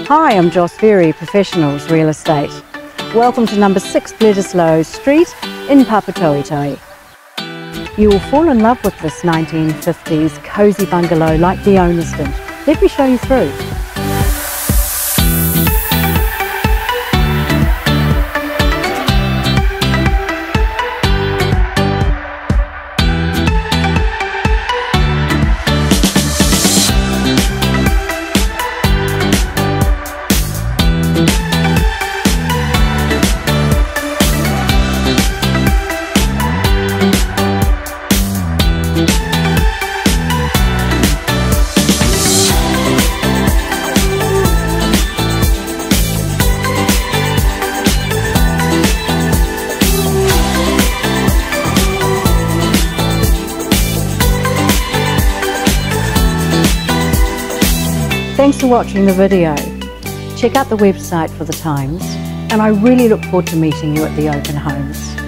Hi, I'm Joss Ferry, Professionals Real Estate. Welcome to number 6 Bledisloe Street in Papatoetoe. You will fall in love with this 1950s cosy bungalow like the owners did. Let me show you through. Thanks for watching the video. Check out the website for the times, and I really look forward to meeting you at the open homes.